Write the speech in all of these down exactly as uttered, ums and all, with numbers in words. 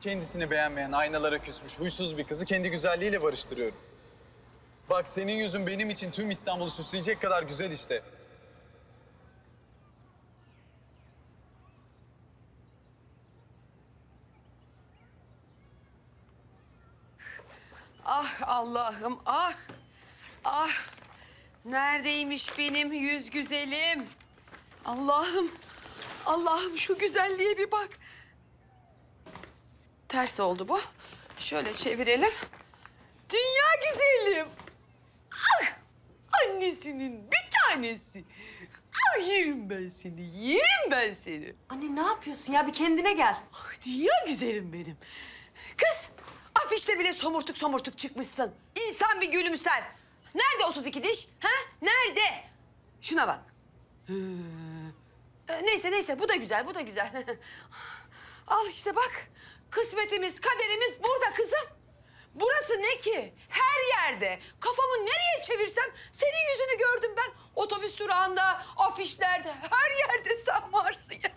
Kendisini beğenmeyen, aynalara küsmüş, huysuz bir kızı kendi güzelliğiyle barıştırıyorum. Bak senin yüzün benim için tüm İstanbul'u süsleyecek kadar güzel işte. Ah Allah'ım, ah! Ah! Neredeymiş benim yüz güzelim? Allah'ım, Allah'ım şu güzelliğe bir bak. Ters oldu bu. Şöyle çevirelim. Dünya güzelim. Ah! Annesinin bir tanesi. Ah yerim ben seni, yerim ben seni. Anne ne yapıyorsun ya? Bir kendine gel. Ah dünya güzelim benim. Kız, afişte bile somurtuk somurtuk çıkmışsın. İnsan bir gülümser. Nerede otuz iki diş? Ha? Nerede? Şuna bak. Ee, neyse neyse bu da güzel, bu da güzel. Al işte bak. Kısmetimiz, kaderimiz burada kızım. Burası ne ki? Her yerde. Kafamı nereye çevirsem senin yüzünü gördüm ben. Otobüs durağında, afişlerde, her yerde sen varsın ya.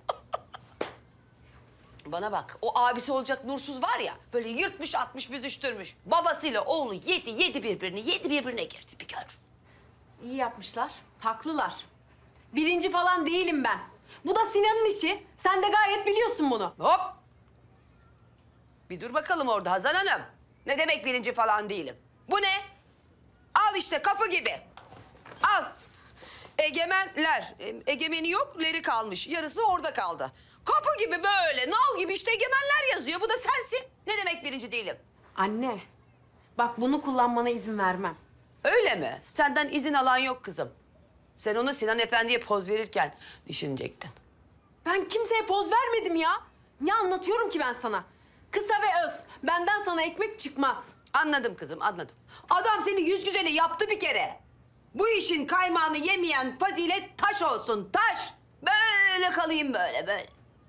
Bana bak, o abisi olacak Nursuz var ya, böyle yırtmış atmış büzüştürmüş. Babasıyla oğlu yedi, yedi birbirini, yedi birbirine girdi bir gör. İyi yapmışlar. Haklılar. Birinci falan değilim ben. Bu da Sinan'ın işi. Sen de gayet biliyorsun bunu. Hop! Bir dur bakalım orada Hazan Hanım. Ne demek birinci falan değilim? Bu ne? Al işte kapı gibi. Al. Egemenler. E, Egemeni yok, leri kalmış. Yarısı orada kaldı. Kapı gibi böyle, nal gibi işte egemenler yazıyor. Bu da sensin. Ne demek birinci değilim? Anne, bak bunu kullanmana izin vermem. Öyle mi? Senden izin alan yok kızım. Sen onu Sinan Efendi'ye poz verirken düşünecektin. Ben kimseye poz vermedim ya. Ne anlatıyorum ki ben sana? Kısa ve öz. Benden sana ekmek çıkmaz. Anladım kızım, anladım. Adam seni yüz güzeli yaptı bir kere. Bu işin kaymağını yemeyen fazilet taş olsun, taş. Böyle kalayım böyle, böyle.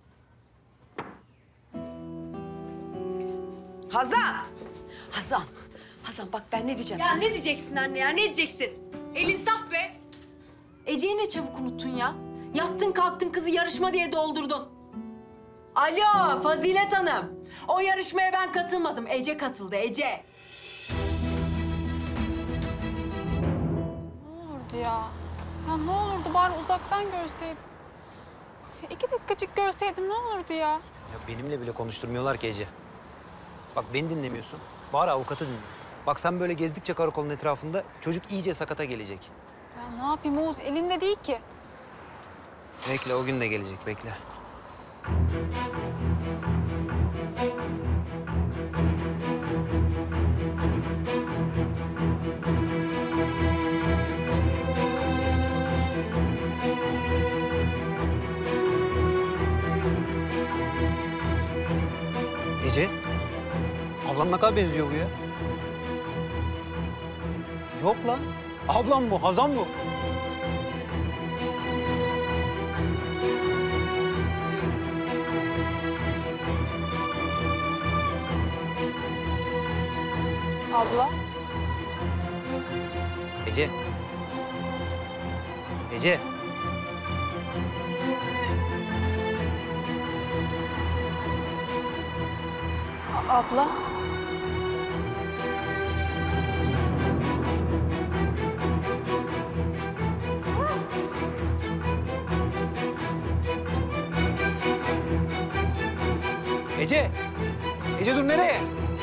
Hazan! Hazan, Hazan bak ben ne diyeceğim Ya sana? ne diyeceksin anne ya, ne diyeceksin? Elin saf be. Ece'yi ne çabuk unuttun ya. Yattın kalktın kızı yarışma diye doldurdun. Alo Fazilet Hanım. O yarışmaya ben katılmadım. Ece katıldı, Ece. Ne olurdu ya? Ya ne olurdu bari uzaktan görseydim. İki dakikacık görseydim ne olurdu ya? Ya benimle bile konuşturmuyorlar ki Ece. Bak beni dinlemiyorsun. Bari avukatı dinle. Bak sen böyle gezdikçe karakolun etrafında çocuk iyice sakata gelecek. Ya ne yapayım Oğuz? Elimde değil ki. Bekle o gün de gelecek bekle. Ece, ablam ne kadar benziyor bu ya? Yok lan, ablam bu, Hazan bu. Abla. Ece. Ece. A- abla. Ece. Ece dur nereye?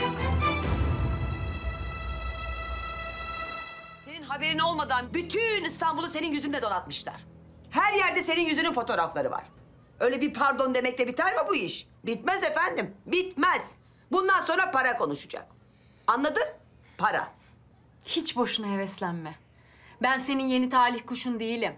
Senin haberin olmadan bütün İstanbul'u senin yüzünde donatmışlar. Her yerde senin yüzünün fotoğrafları var. Öyle bir pardon demekle biter mi bu iş? Bitmez efendim, bitmez. Bundan sonra para konuşacak. Anladın? Para. Hiç boşuna heveslenme. Ben senin yeni talih kuşun değilim.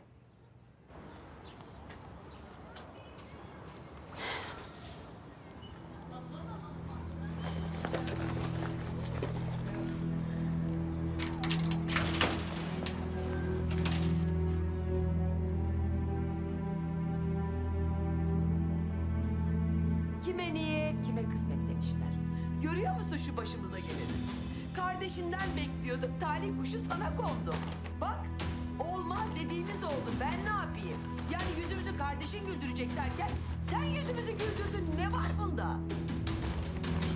Kime niyet, kime kısmet demişler. Görüyor musun şu başımıza geleni? Kardeşinden bekliyorduk, talih kuşu sana kondu. Bak, olmaz dediğimiz oldu, ben ne yapayım? Yani yüzümüzü kardeşin güldürecek derken, sen yüzümüzü güldürdün, ne var bunda?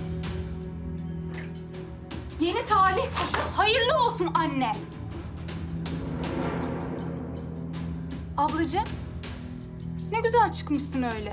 Yeni talih kuşu hayırlı olsun anne. Ablacığım, ne güzel çıkmışsın öyle.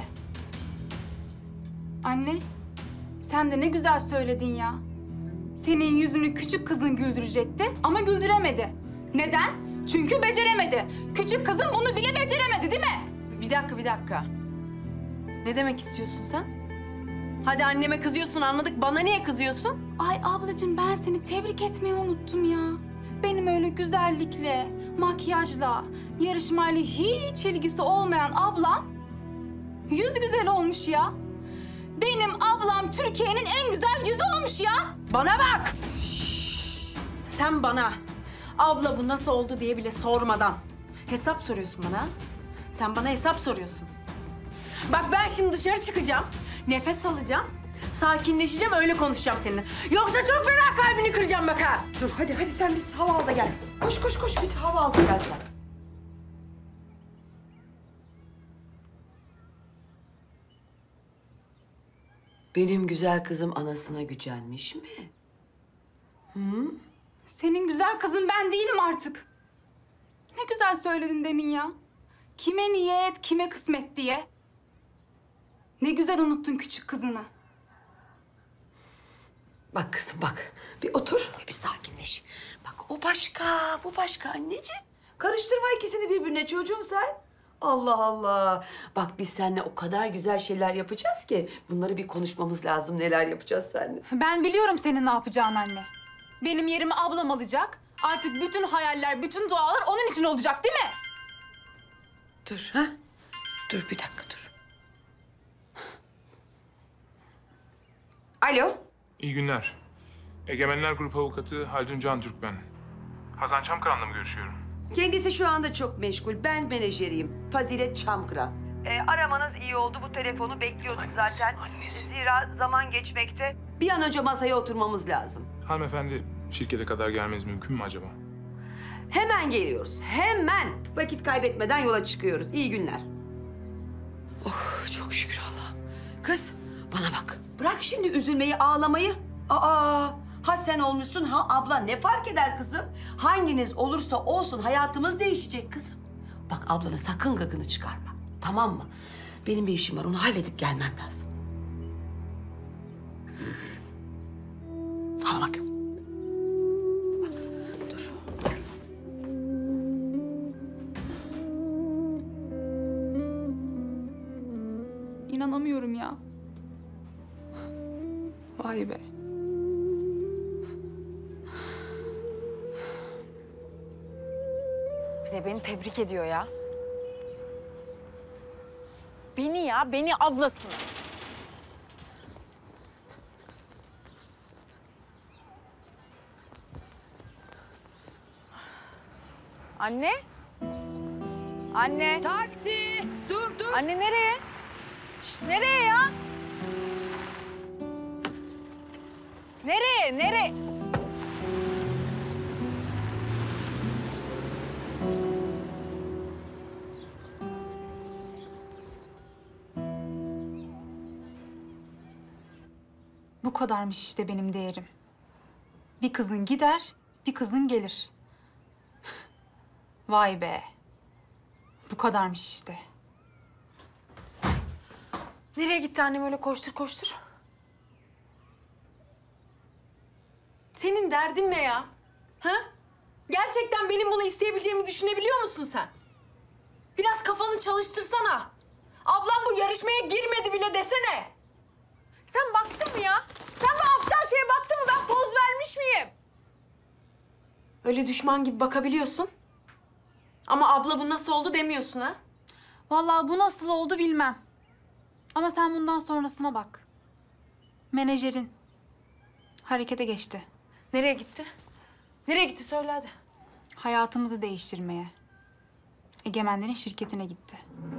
Anne, sen de ne güzel söyledin ya. Senin yüzünü küçük kızın güldürecekti ama güldüremedi. Neden? Çünkü beceremedi. Küçük kızın bunu bile beceremedi değil mi? Bir dakika, bir dakika. Ne demek istiyorsun sen? Hadi anneme kızıyorsun anladık. Bana niye kızıyorsun? Ay ablacığım ben seni tebrik etmeyi unuttum ya. Benim öyle güzellikle, makyajla, yarışmayla hiç ilgisi olmayan ablam yüz güzel olmuş ya. Benim ablam Türkiye'nin en güzel yüzü olmuş ya. Bana bak! Sen bana abla bu nasıl oldu diye bile sormadan hesap soruyorsun bana. ha? Sen bana hesap soruyorsun. Bak ben şimdi dışarı çıkacağım, nefes alacağım, sakinleşeceğim, öyle konuşacağım seninle. Yoksa çok fena kalbini kıracağım bak ha. Dur hadi hadi sen bir hava al da gel. Koş koş koş bir hava al da gel sen. Benim güzel kızım anasına gücenmiş mi? Senin güzel kızın ben değilim artık. Ne güzel söyledin demin ya. Kime niyet, kime kısmet diye. Ne güzel unuttun küçük kızını. Bak kızım bak. Bir otur ve bir sakinleş. Bak o başka, bu başka anneciğim. Karıştırma ikisini birbirine çocuğum sen. Allah Allah. Bak biz seninle o kadar güzel şeyler yapacağız ki... ...bunları bir konuşmamız lazım. Neler yapacağız seninle. Ben biliyorum senin ne yapacağını anne. Benim yerimi ablam alacak. Artık bütün hayaller, bütün dualar onun için olacak değil mi? Dur ha. Dur bir dakika dur. Alo. İyi günler. Egemenler Grup Avukatı Haldun Can Türk ben. Hazan Çamkaran'la mı görüşüyorum? Kendisi şu anda çok meşgul. Ben menajeriyim. Fazilet Çamkıran. Ee, aramanız iyi oldu. Bu telefonu bekliyorduk Annesi, zaten. annesi. Zira zaman geçmekte. Bir an önce masaya oturmamız lazım. Hanımefendi şirkete kadar gelmeniz mümkün mü acaba? Hemen geliyoruz. Hemen. Vakit kaybetmeden yola çıkıyoruz. İyi günler. Oh çok şükür Allah'ım. Kız bana bak. Bırak şimdi üzülmeyi, ağlamayı. Aa, ha sen olmuşsun ha abla. Ne fark eder kızım? Hanginiz olursa olsun hayatımız değişecek kızım. Bak ablana sakın gıkını çıkarma. Tamam mı? Benim bir işim var. Onu halledip gelmem lazım. Al bak. Dur. İnanamıyorum ya. Vay be. Bir de beni tebrik ediyor ya. Beni ya, beni ablasını. Anne? Anne? Taksi! Dur dur. Anne nereye? Şişt, nereye ya? Nereye? Nereye? Bu kadarmış işte benim değerim. Bir kızın gider, bir kızın gelir. Vay be. Bu kadarmış işte. Nereye gitti annem öyle koştur koştur? Senin derdin ne ya? Ha? Gerçekten benim bunu isteyebileceğimi düşünebiliyor musun sen? Biraz kafanı çalıştırsana. Ablam bu yarışmaya girmedi bile desene. Sen baktın mı ya? Sen bu aptal şeye baktın mı? Ben poz vermiş miyim? Öyle düşman gibi bakabiliyorsun. Ama abla bu nasıl oldu demiyorsun ha? Vallahi bu nasıl oldu bilmem. Ama sen bundan sonrasına bak. Menajerin harekete geçti. Nereye gitti? Nereye gitti söyle hadi. Hayatımızı değiştirmeye. Egemenlerin şirketine gitti.